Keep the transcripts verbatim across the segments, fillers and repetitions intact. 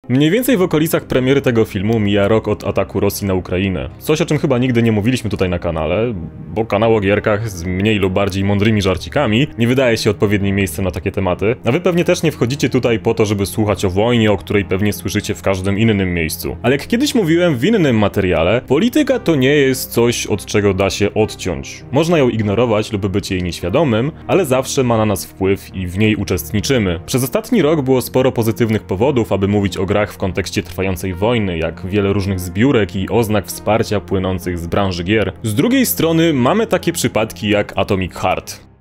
Mniej więcej w okolicach premiery tego filmu mija rok od ataku Rosji na Ukrainę. Coś, o czym chyba nigdy nie mówiliśmy tutaj na kanale, bo kanał o gierkach z mniej lub bardziej mądrymi żarcikami nie wydaje się odpowiednim miejscem na takie tematy, a wy pewnie też nie wchodzicie tutaj po to, żeby słuchać o wojnie, o której pewnie słyszycie w każdym innym miejscu. Ale jak kiedyś mówiłem w innym materiale, polityka to nie jest coś, od czego da się odciąć. Można ją ignorować lub być jej nieświadomym, ale zawsze ma na nas wpływ i w niej uczestniczymy. Przez ostatni rok było sporo pozytywnych powodów, aby mówić o grach w kontekście trwającej wojny, jak wiele różnych zbiórek i oznak wsparcia płynących z branży gier. Z drugiej strony mamy takie przypadki jak Atomic Heart.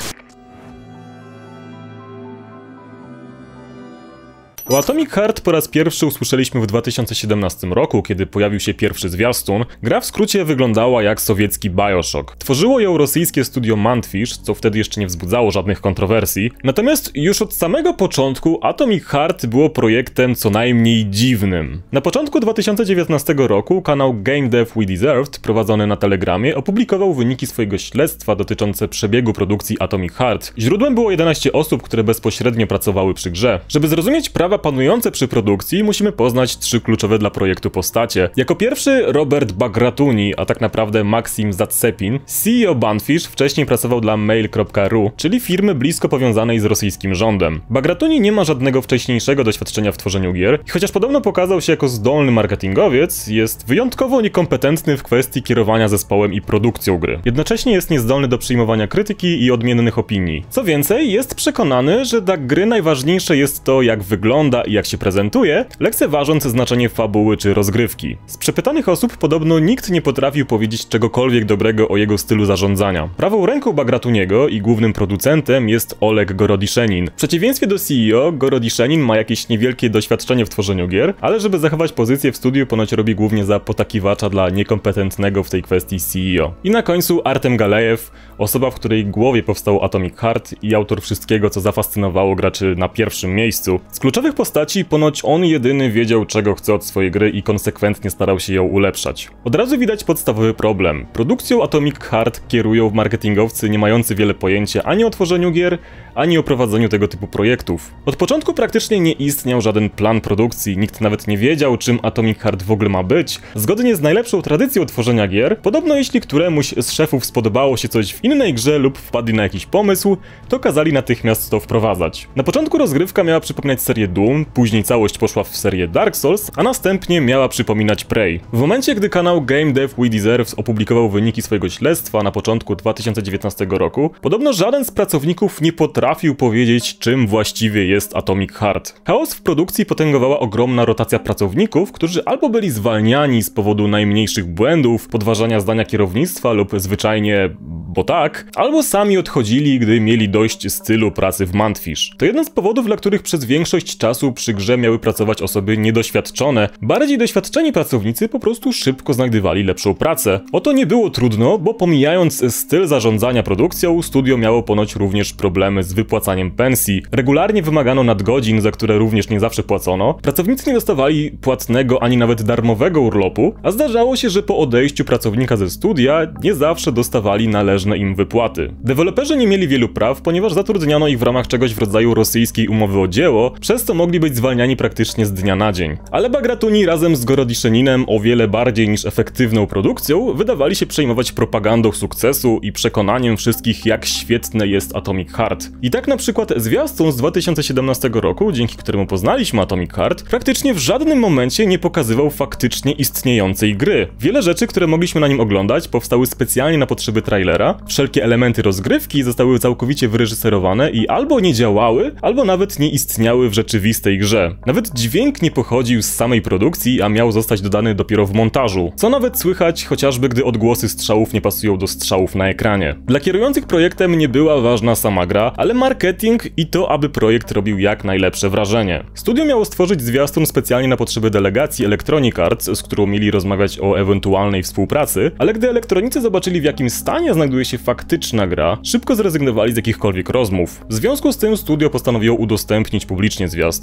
O Atomic Heart po raz pierwszy usłyszeliśmy w dwa tysiące siedemnastym roku, kiedy pojawił się pierwszy zwiastun. Gra w skrócie wyglądała jak sowiecki Bioshock. Tworzyło ją rosyjskie studio Mantfish, co wtedy jeszcze nie wzbudzało żadnych kontrowersji. Natomiast już od samego początku Atomic Heart było projektem co najmniej dziwnym. Na początku dwa tysiące dziewiętnastego roku kanał Game Dev We Deserved, prowadzony na Telegramie, opublikował wyniki swojego śledztwa dotyczące przebiegu produkcji Atomic Heart. Źródłem było jedenaście osób, które bezpośrednio pracowały przy grze. Żeby zrozumieć prawa panujące przy produkcji, musimy poznać trzy kluczowe dla projektu postacie. Jako pierwszy Robert Bagratuni, a tak naprawdę Maksim Zatsepin, C E O Mantfish, wcześniej pracował dla mail kropka r u, czyli firmy blisko powiązanej z rosyjskim rządem. Bagratuni nie ma żadnego wcześniejszego doświadczenia w tworzeniu gier i chociaż podobno pokazał się jako zdolny marketingowiec, jest wyjątkowo niekompetentny w kwestii kierowania zespołem i produkcją gry. Jednocześnie jest niezdolny do przyjmowania krytyki i odmiennych opinii. Co więcej, jest przekonany, że dla gry najważniejsze jest to, jak wygląda i jak się prezentuje, lekceważąc znaczenie fabuły czy rozgrywki. Z przepytanych osób podobno nikt nie potrafił powiedzieć czegokolwiek dobrego o jego stylu zarządzania. Prawą ręką Bagratuniego i głównym producentem jest Oleg Gorodiszenin. W przeciwieństwie do C E O, Gorodiszenin ma jakieś niewielkie doświadczenie w tworzeniu gier, ale żeby zachować pozycję w studiu, ponoć robi głównie za potakiwacza dla niekompetentnego w tej kwestii C E O. I na końcu Artem Galejew, osoba, w której głowie powstał Atomic Heart i autor wszystkiego, co zafascynowało graczy na pierwszym miejscu. Z kluczowych postaci ponoć on jedyny wiedział, czego chce od swojej gry i konsekwentnie starał się ją ulepszać. Od razu widać podstawowy problem. Produkcją Atomic Heart kierują marketingowcy nie mający wiele pojęcia ani o tworzeniu gier, ani o prowadzeniu tego typu projektów. Od początku praktycznie nie istniał żaden plan produkcji, nikt nawet nie wiedział, czym Atomic Heart w ogóle ma być. Zgodnie z najlepszą tradycją tworzenia gier, podobno jeśli któremuś z szefów spodobało się coś w innej grze lub wpadli na jakiś pomysł, to kazali natychmiast to wprowadzać. Na początku rozgrywka miała przypominać serię Doom, później całość poszła w serię Dark Souls, a następnie miała przypominać Prey. W momencie, gdy kanał Game Dev We Deserve opublikował wyniki swojego śledztwa na początku dwa tysiące dziewiętnastego roku, podobno żaden z pracowników nie potrafił powiedzieć, czym właściwie jest Atomic Heart. Chaos w produkcji potęgowała ogromna rotacja pracowników, którzy albo byli zwalniani z powodu najmniejszych błędów, podważania zdania kierownictwa lub zwyczajnie bo tak, albo sami odchodzili, gdy mieli dość stylu pracy w Mantfish. To jeden z powodów, dla których przez większość czasu przy grze miały pracować osoby niedoświadczone. Bardziej doświadczeni pracownicy po prostu szybko znajdywali lepszą pracę. O to nie było trudno, bo pomijając styl zarządzania produkcją, studio miało ponoć również problemy z wypłacaniem pensji. Regularnie wymagano nadgodzin, za które również nie zawsze płacono. Pracownicy nie dostawali płatnego ani nawet darmowego urlopu, a zdarzało się, że po odejściu pracownika ze studia nie zawsze dostawali należne im wypłaty. Deweloperzy nie mieli wielu praw, ponieważ zatrudniano ich w ramach czegoś w rodzaju rosyjskiej umowy o dzieło, przez co mogli być zwalniani praktycznie z dnia na dzień. Ale Bagratuni razem z Gorodiszeninem o wiele bardziej niż efektywną produkcją wydawali się przejmować propagandą sukcesu i przekonaniem wszystkich, jak świetne jest Atomic Heart. I tak na przykład zwiastun z dwa tysiące siedemnastego roku, dzięki któremu poznaliśmy Atomic Heart, praktycznie w żadnym momencie nie pokazywał faktycznie istniejącej gry. Wiele rzeczy, które mogliśmy na nim oglądać, powstały specjalnie na potrzeby trailera, wszelkie elementy rozgrywki zostały całkowicie wyreżyserowane i albo nie działały, albo nawet nie istniały w rzeczywistej grze. Nawet dźwięk nie pochodził z samej produkcji, a miał zostać dodany dopiero w montażu, co nawet słychać chociażby gdy odgłosy strzałów nie pasują do strzałów na ekranie. Dla kierujących projektem nie była ważna sama gra, ale marketing i to, aby projekt robił jak najlepsze wrażenie. Studio miało stworzyć zwiastun specjalnie na potrzeby delegacji Electronic Arts, z którą mieli rozmawiać o ewentualnej współpracy, ale gdy elektronicy zobaczyli, w jakim stanie znajduje się faktyczna gra, szybko zrezygnowali z jakichkolwiek rozmów. W związku z tym studio postanowiło udostępnić publicznie zwiastun,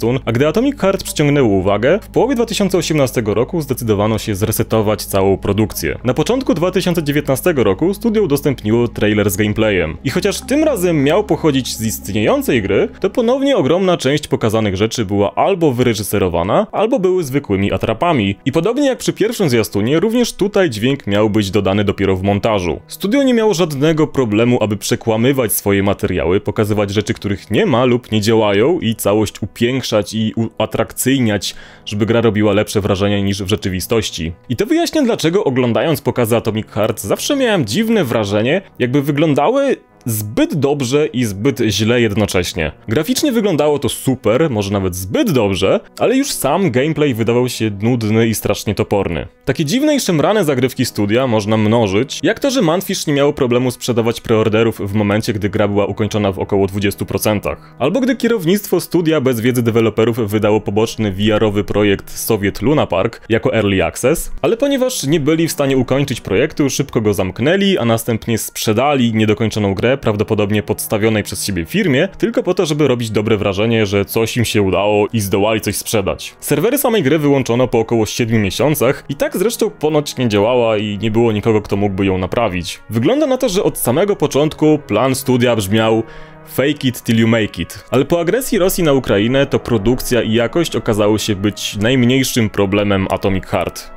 zwiastun, a gdy Atomic Heart przyciągnęło uwagę, w połowie dwa tysiące osiemnastego roku zdecydowano się zresetować całą produkcję. Na początku dwa tysiące dziewiętnastego roku studio udostępniło trailer z gameplayem. I chociaż tym razem miał pochodzić z istniejącej gry, to ponownie ogromna część pokazanych rzeczy była albo wyreżyserowana, albo były zwykłymi atrapami. I podobnie jak przy pierwszym zwiastunie, również tutaj dźwięk miał być dodany dopiero w montażu. Studio nie miało żadnego problemu, aby przekłamywać swoje materiały, pokazywać rzeczy, których nie ma lub nie działają i całość upiększać i uatrakcyjniać, żeby gra robiła lepsze wrażenie niż w rzeczywistości. I to wyjaśnia, dlaczego oglądając pokazy Atomic Heart zawsze miałem dziwne wrażenie, jakby wyglądały zbyt dobrze i zbyt źle jednocześnie. Graficznie wyglądało to super, może nawet zbyt dobrze, ale już sam gameplay wydawał się nudny i strasznie toporny. Takie dziwne i szemrane zagrywki studia można mnożyć, jak to, że Mantfish nie miało problemu sprzedawać preorderów w momencie, gdy gra była ukończona w około dwudziestu procentach. Albo gdy kierownictwo studia bez wiedzy deweloperów wydało poboczny V R-owy projekt Soviet Luna Park jako Early Access, ale ponieważ nie byli w stanie ukończyć projektu, szybko go zamknęli, a następnie sprzedali niedokończoną grę prawdopodobnie podstawionej przez siebie firmie, tylko po to, żeby robić dobre wrażenie, że coś im się udało i zdołali coś sprzedać. Serwery samej gry wyłączono po około siedmiu miesiącach i tak zresztą ponoć nie działała i nie było nikogo, kto mógłby ją naprawić. Wygląda na to, że od samego początku plan studia brzmiał fake it till you make it. Ale po agresji Rosji na Ukrainę to produkcja i jakość okazały się być najmniejszym problemem Atomic Heart.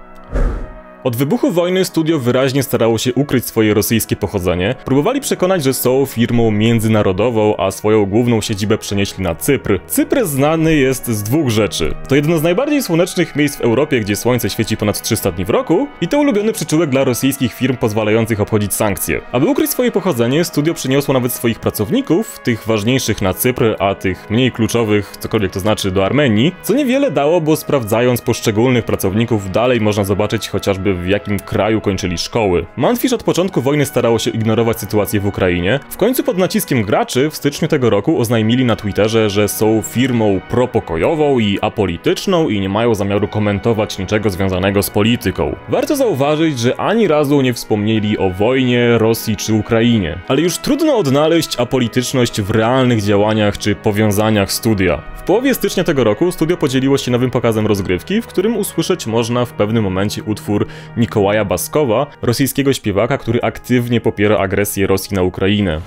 Od wybuchu wojny studio wyraźnie starało się ukryć swoje rosyjskie pochodzenie. Próbowali przekonać, że są firmą międzynarodową, a swoją główną siedzibę przenieśli na Cypr. Cypr znany jest z dwóch rzeczy. To jedno z najbardziej słonecznych miejsc w Europie, gdzie słońce świeci ponad trzysta dni w roku, i to ulubiony przyczółek dla rosyjskich firm pozwalających obchodzić sankcje. Aby ukryć swoje pochodzenie, studio przyniosło nawet swoich pracowników, tych ważniejszych na Cypr, a tych mniej kluczowych, cokolwiek to znaczy, do Armenii, co niewiele dało, bo sprawdzając poszczególnych pracowników dalej można zobaczyć chociażby w jakim kraju kończyli szkoły. Mantfish od początku wojny starało się ignorować sytuację w Ukrainie. W końcu pod naciskiem graczy w styczniu tego roku oznajmili na Twitterze, że są firmą propokojową i apolityczną i nie mają zamiaru komentować niczego związanego z polityką. Warto zauważyć, że ani razu nie wspomnieli o wojnie, Rosji czy Ukrainie. Ale już trudno odnaleźć apolityczność w realnych działaniach czy powiązaniach studia. W połowie stycznia tego roku studio podzieliło się nowym pokazem rozgrywki, w którym usłyszeć można w pewnym momencie utwór Mikołaja Baskowa, rosyjskiego śpiewaka, który aktywnie popiera agresję Rosji na Ukrainę.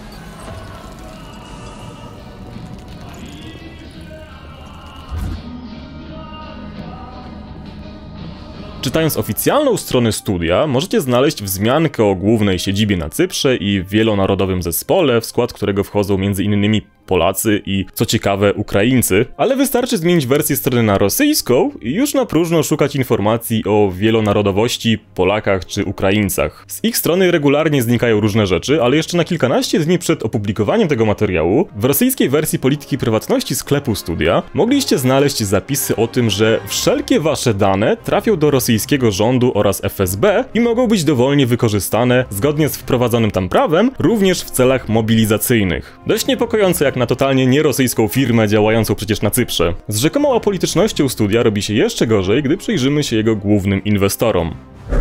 Czytając oficjalną stronę studia, możecie znaleźć wzmiankę o głównej siedzibie na Cyprze i wielonarodowym zespole, w skład którego wchodzą między innymi Polacy i, co ciekawe, Ukraińcy, ale wystarczy zmienić wersję strony na rosyjską i już na próżno szukać informacji o wielonarodowości, Polakach czy Ukraińcach. Z ich strony regularnie znikają różne rzeczy, ale jeszcze na kilkanaście dni przed opublikowaniem tego materiału, w rosyjskiej wersji polityki prywatności sklepu studia, mogliście znaleźć zapisy o tym, że wszelkie wasze dane trafią do rosyjskiego rządu oraz F S B i mogą być dowolnie wykorzystane, zgodnie z wprowadzonym tam prawem, również w celach mobilizacyjnych. Dość niepokojące jak na totalnie nierosyjską firmę działającą przecież na Cyprze. Z rzekomą apolitycznością studia robi się jeszcze gorzej, gdy przyjrzymy się jego głównym inwestorom.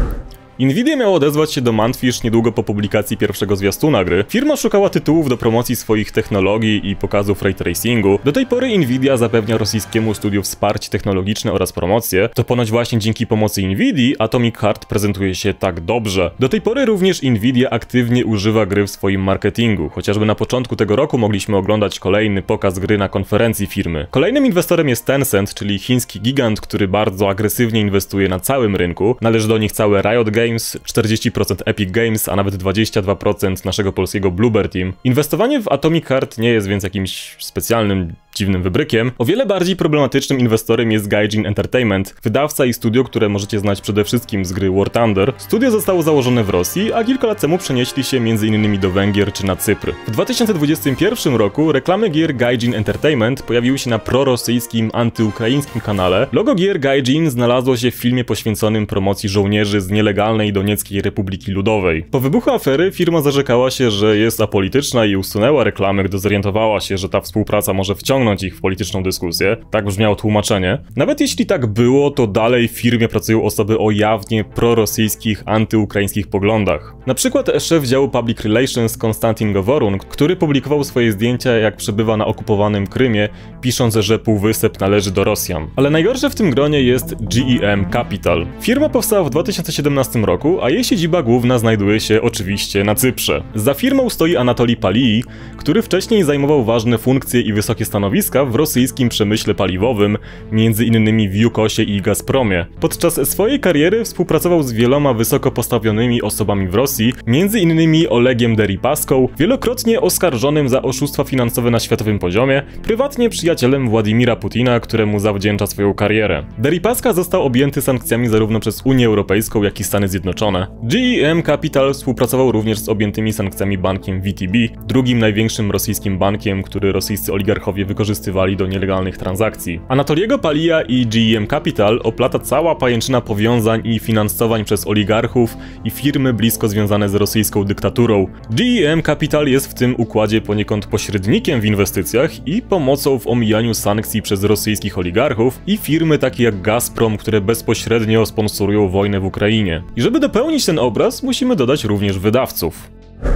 Nvidia miało odezwać się do Mantfish niedługo po publikacji pierwszego zwiastuna gry. Firma szukała tytułów do promocji swoich technologii i pokazów ray tracingu. Do tej pory Nvidia zapewnia rosyjskiemu studiu wsparcie technologiczne oraz promocję. To ponoć właśnie dzięki pomocy Nvidii Atomic Heart prezentuje się tak dobrze. Do tej pory również Nvidia aktywnie używa gry w swoim marketingu. Chociażby na początku tego roku mogliśmy oglądać kolejny pokaz gry na konferencji firmy. Kolejnym inwestorem jest Tencent, czyli chiński gigant, który bardzo agresywnie inwestuje na całym rynku. Należy do nich całe Riot Games, czterdzieści procent Epic Games, a nawet dwadzieścia dwa procent naszego polskiego Bloober Team. Inwestowanie w Atomic Heart nie jest więc jakimś specjalnym dziwnym wybrykiem. O wiele bardziej problematycznym inwestorem jest Gaijin Entertainment, wydawca i studio, które możecie znać przede wszystkim z gry War Thunder. Studio zostało założone w Rosji, a kilka lat temu przenieśli się między innymi do Węgier czy na Cypr. W dwa tysiące dwudziestym pierwszym roku reklamy gier Gaijin Entertainment pojawiły się na prorosyjskim, antyukraińskim kanale. Logo gier Gaijin znalazło się w filmie poświęconym promocji żołnierzy z nielegalnej Donieckiej Republiki Ludowej. Po wybuchu afery firma zarzekała się, że jest apolityczna i usunęła reklamy, gdy zorientowała się, że ta współpraca może wciągnąć wciągnąć ich w polityczną dyskusję, tak brzmiało tłumaczenie. Nawet jeśli tak było, to dalej w firmie pracują osoby o jawnie prorosyjskich, antyukraińskich poglądach. Na przykład szef działu Public Relations Konstantin Govorun, który publikował swoje zdjęcia, jak przebywa na okupowanym Krymie, pisząc, że półwysep należy do Rosjan. Ale najgorsze w tym gronie jest G E M Capital. Firma powstała w dwa tysiące siedemnastym roku, a jej siedziba główna znajduje się oczywiście na Cyprze. Za firmą stoi Anatolij Palii, który wcześniej zajmował ważne funkcje i wysokie stanowiska w rosyjskim przemyśle paliwowym, między innymi w Jukosie i Gazpromie. Podczas swojej kariery współpracował z wieloma wysoko postawionymi osobami w Rosji, między innymi Olegiem Deripaską, wielokrotnie oskarżonym za oszustwa finansowe na światowym poziomie, prywatnie przyjacielem Władimira Putina, któremu zawdzięcza swoją karierę. Deripaska został objęty sankcjami zarówno przez Unię Europejską, jak i Stany Zjednoczone. G E M Capital współpracował również z objętymi sankcjami bankiem V T B, drugim największym rosyjskim bankiem, który rosyjscy oligarchowie wykorzystywali do nielegalnych transakcji. Anatoliego Palija i G E M Capital oplata cała pajęczyna powiązań i finansowań przez oligarchów i firmy blisko związane z rosyjską dyktaturą. G E M Capital jest w tym układzie poniekąd pośrednikiem w inwestycjach i pomocą w omijaniu sankcji przez rosyjskich oligarchów i firmy takie jak Gazprom, które bezpośrednio sponsorują wojnę w Ukrainie. I żeby dopełnić ten obraz, musimy dodać również wydawców.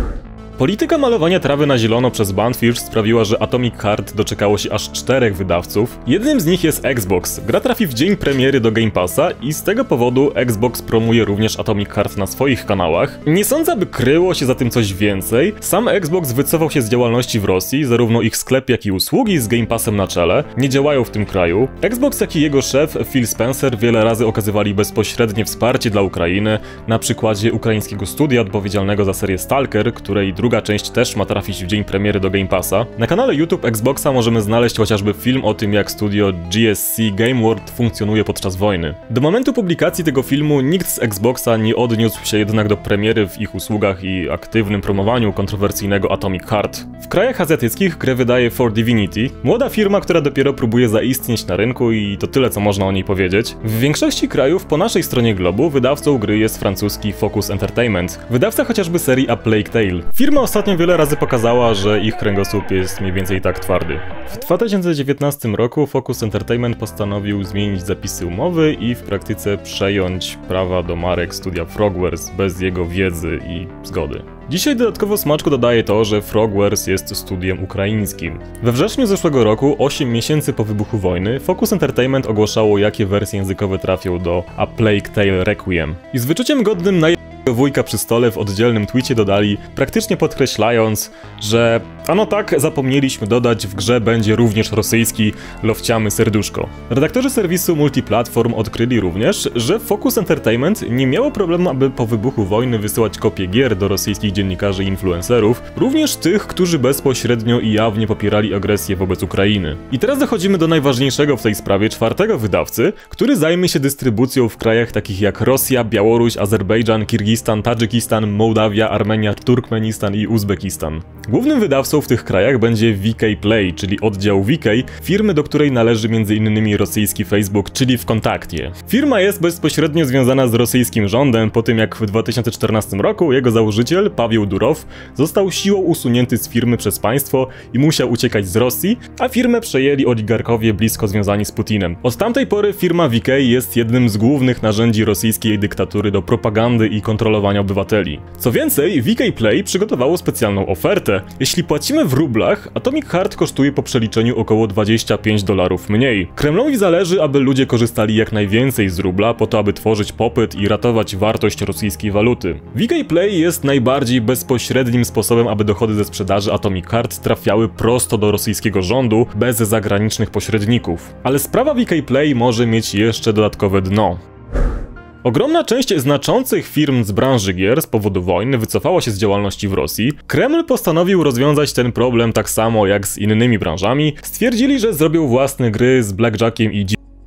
Polityka malowania trawy na zielono przez Bandfish sprawiła, że Atomic Heart doczekało się aż czterech wydawców. Jednym z nich jest Xbox. Gra trafi w dzień premiery do Game Passa i z tego powodu Xbox promuje również Atomic Heart na swoich kanałach. Nie sądzę, by kryło się za tym coś więcej. Sam Xbox wycofał się z działalności w Rosji, zarówno ich sklep, jak i usługi z Game Passem na czele nie działają w tym kraju. Xbox, jak i jego szef Phil Spencer wiele razy okazywali bezpośrednie wsparcie dla Ukrainy, na przykładzie ukraińskiego studia odpowiedzialnego za serię Stalker, której druga Druga część też ma trafić w dzień premiery do Game Passa. Na kanale YouTube Xboxa możemy znaleźć chociażby film o tym, jak studio G S C Game World funkcjonuje podczas wojny. Do momentu publikacji tego filmu nikt z Xboxa nie odniósł się jednak do premiery w ich usługach i aktywnym promowaniu kontrowersyjnego Atomic Heart. W krajach azjatyckich grę wydaje For Divinity, młoda firma, która dopiero próbuje zaistnieć na rynku i to tyle, co można o niej powiedzieć. W większości krajów po naszej stronie globu wydawcą gry jest francuski Focus Entertainment, wydawca chociażby serii A Plague Tale. Firma ostatnio wiele razy pokazała, że ich kręgosłup jest mniej więcej tak twardy. W dwa tysiące dziewiętnastym roku Focus Entertainment postanowił zmienić zapisy umowy i w praktyce przejąć prawa do marek studia Frogwares bez jego wiedzy i zgody. Dzisiaj dodatkowo smaczku dodaje to, że Frogwares jest studiem ukraińskim. We wrześniu zeszłego roku, osiem miesięcy po wybuchu wojny, Focus Entertainment ogłaszało, jakie wersje językowe trafią do A Plague Tale Requiem. I z wyczuciem godnym na wujka przy stole w oddzielnym tweetie dodali, praktycznie podkreślając, że ano tak, zapomnieliśmy dodać, w grze będzie również rosyjski, lowciamy serduszko. Redaktorzy serwisu Multiplatform odkryli również, że Focus Entertainment nie miało problemu, aby po wybuchu wojny wysyłać kopie gier do rosyjskich dziennikarzy i influencerów, również tych, którzy bezpośrednio i jawnie popierali agresję wobec Ukrainy. I teraz dochodzimy do najważniejszego w tej sprawie czwartego wydawcy, który zajmie się dystrybucją w krajach takich jak Rosja, Białoruś, Azerbejdżan, Kirgistan, Tadżykistan, Mołdawia, Armenia, Turkmenistan i Uzbekistan. Głównym wydawcą w tych krajach będzie V K Play, czyli oddział V K, firmy, do której należy między innymi rosyjski Facebook, czyli Wkontakcie. Firma jest bezpośrednio związana z rosyjskim rządem po tym, jak w dwa tysiące czternastym roku jego założyciel, Paweł Durow, został siłą usunięty z firmy przez państwo i musiał uciekać z Rosji, a firmę przejęli oligarchowie blisko związani z Putinem. Od tamtej pory firma V K jest jednym z głównych narzędzi rosyjskiej dyktatury do propagandy i kontrolowania obywateli. Co więcej, V K Play przygotowało specjalną ofertę. Jeśli płacimy w rublach, Atomic Heart kosztuje po przeliczeniu około dwadzieścia pięć dolarów mniej. Kremlowi zależy, aby ludzie korzystali jak najwięcej z rubla, po to aby tworzyć popyt i ratować wartość rosyjskiej waluty. V K Play jest najbardziej bezpośrednim sposobem, aby dochody ze sprzedaży Atomic Heart trafiały prosto do rosyjskiego rządu, bez zagranicznych pośredników. Ale sprawa V K Play może mieć jeszcze dodatkowe dno. Ogromna część znaczących firm z branży gier z powodu wojny wycofała się z działalności w Rosji. Kreml postanowił rozwiązać ten problem tak samo jak z innymi branżami. Stwierdzili, że zrobią własne gry z blackjackiem i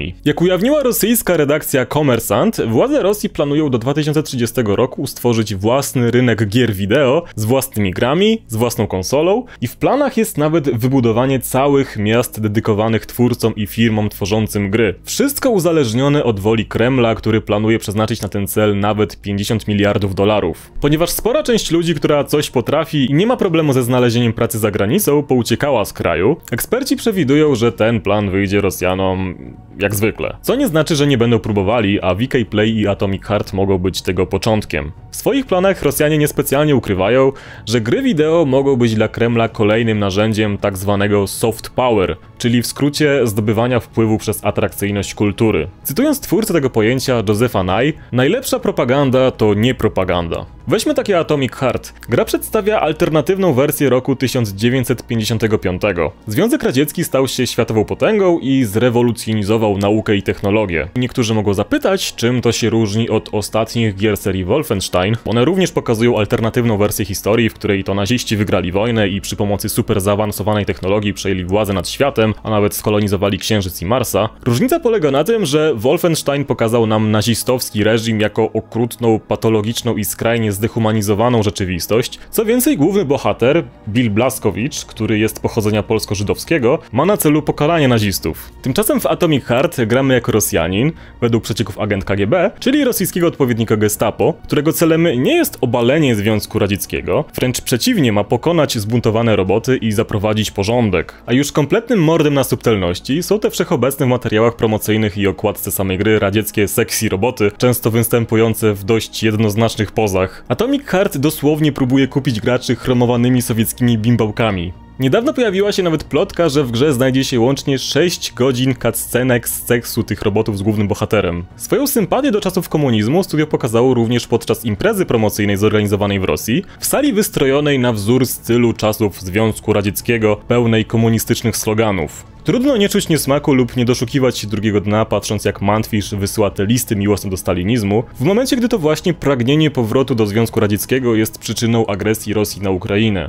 Jak ujawniła rosyjska redakcja Kommersant, władze Rosji planują do dwa tysiące trzydziestego roku stworzyć własny rynek gier wideo z własnymi grami, z własną konsolą i w planach jest nawet wybudowanie całych miast dedykowanych twórcom i firmom tworzącym gry. Wszystko uzależnione od woli Kremla, który planuje przeznaczyć na ten cel nawet pięćdziesiąt miliardów dolarów. Ponieważ spora część ludzi, która coś potrafi i nie ma problemu ze znalezieniem pracy za granicą, pouciekała z kraju, eksperci przewidują, że ten plan wyjdzie Rosjanom jak zwykle. Co nie znaczy, że nie będą próbowali, a V K Play i Atomic Heart mogą być tego początkiem. W swoich planach Rosjanie niespecjalnie ukrywają, że gry wideo mogą być dla Kremla kolejnym narzędziem tak zwanego soft power, czyli w skrócie zdobywania wpływu przez atrakcyjność kultury. Cytując twórcę tego pojęcia, Josepha Nye, najlepsza propaganda to nie propaganda. Weźmy takie Atomic Heart. Gra przedstawia alternatywną wersję roku tysiąc dziewięćset pięćdziesiątego piątego. Związek Radziecki stał się światową potęgą i zrewolucjonizował naukę i technologię. Niektórzy mogą zapytać, czym to się różni od ostatnich gier serii Wolfenstein. One również pokazują alternatywną wersję historii, w której to naziści wygrali wojnę i przy pomocy super zaawansowanej technologii przejęli władzę nad światem, a nawet skolonizowali Księżyc i Marsa. Różnica polega na tym, że Wolfenstein pokazał nam nazistowski reżim jako okrutną, patologiczną i skrajnie zdehumanizowaną rzeczywistość. Co więcej, główny bohater, Bill Blazkowicz, który jest pochodzenia polsko-żydowskiego, ma na celu pokalanie nazistów. Tymczasem w Atomic Heart gramy jako Rosjanin, według przecieków agent K G B, czyli rosyjskiego odpowiednika Gestapo, którego celem nie jest obalenie Związku Radzieckiego, wręcz przeciwnie, ma pokonać zbuntowane roboty i zaprowadzić porządek. A już kompletnym mordem na subtelności są te wszechobecne w materiałach promocyjnych i okładce samej gry radzieckie sexy roboty, często występujące w dość jednoznacznych pozach. Atomic Heart dosłownie próbuje kupić graczy chromowanymi sowieckimi bimbałkami. Niedawno pojawiła się nawet plotka, że w grze znajdzie się łącznie sześć godzin cutscenek z seksu tych robotów z głównym bohaterem. Swoją sympatię do czasów komunizmu studio pokazało również podczas imprezy promocyjnej zorganizowanej w Rosji, w sali wystrojonej na wzór stylu czasów Związku Radzieckiego, pełnej komunistycznych sloganów. Trudno nie czuć niesmaku lub nie doszukiwać się drugiego dna, patrząc jak Mantfish wysyła te listy miłosne do stalinizmu, w momencie gdy to właśnie pragnienie powrotu do Związku Radzieckiego jest przyczyną agresji Rosji na Ukrainę.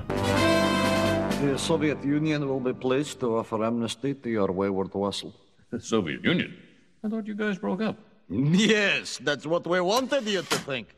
The Soviet Union will be pleased to offer amnesty to your wayward vassal. The Soviet Union? I thought you guys broke up. Yes, that's what we wanted you to think.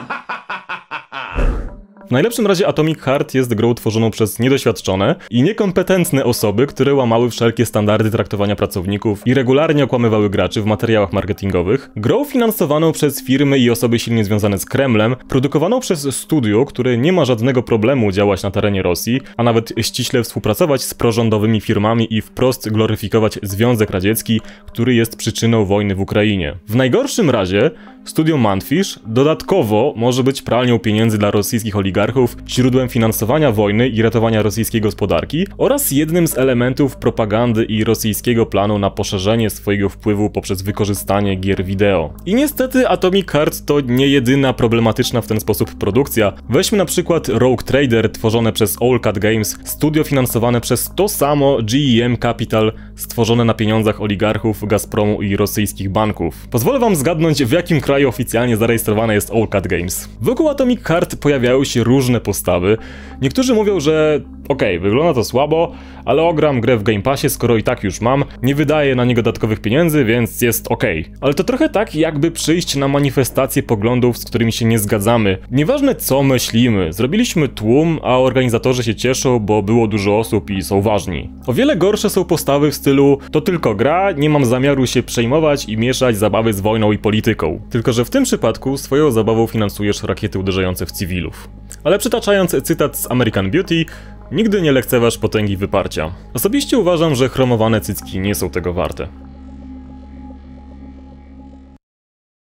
W najlepszym razie Atomic Heart jest grą tworzoną przez niedoświadczone i niekompetentne osoby, które łamały wszelkie standardy traktowania pracowników i regularnie okłamywały graczy w materiałach marketingowych. Grą finansowaną przez firmy i osoby silnie związane z Kremlem, produkowaną przez studio, które nie ma żadnego problemu działać na terenie Rosji, a nawet ściśle współpracować z prorządowymi firmami i wprost gloryfikować Związek Radziecki, który jest przyczyną wojny w Ukrainie. W najgorszym razie studio Mantfish dodatkowo może być pralnią pieniędzy dla rosyjskich oligarchów, źródłem finansowania wojny i ratowania rosyjskiej gospodarki oraz jednym z elementów propagandy i rosyjskiego planu na poszerzenie swojego wpływu poprzez wykorzystanie gier wideo. I niestety Atomic Heart to nie jedyna problematyczna w ten sposób produkcja. Weźmy na przykład Rogue Trader tworzone przez All Cat Games, studio finansowane przez to samo G E M Capital, stworzone na pieniądzach oligarchów, Gazpromu i rosyjskich banków. Pozwolę wam zgadnąć, w jakim kraju oficjalnie zarejestrowane jest All Cat Games. Wokół Atomic Heart pojawiają się różne postawy. Niektórzy mówią, że okej, okay, wygląda to słabo, ale ogram grę w Game Passie, skoro i tak już mam, nie wydaję na niego dodatkowych pieniędzy, więc jest okej. Okay. Ale to trochę tak, jakby przyjść na manifestację poglądów, z którymi się nie zgadzamy. Nieważne co myślimy, zrobiliśmy tłum, a organizatorzy się cieszą, bo było dużo osób i są ważni. O wiele gorsze są postawy w stylu to tylko gra, nie mam zamiaru się przejmować i mieszać zabawy z wojną i polityką. Tylko że w tym przypadku swoją zabawą finansujesz rakiety uderzające w cywilów. Ale przytaczając cytat z American Beauty, nigdy nie lekceważ potęgi wyparcia. Osobiście uważam, że chromowane cycki nie są tego warte.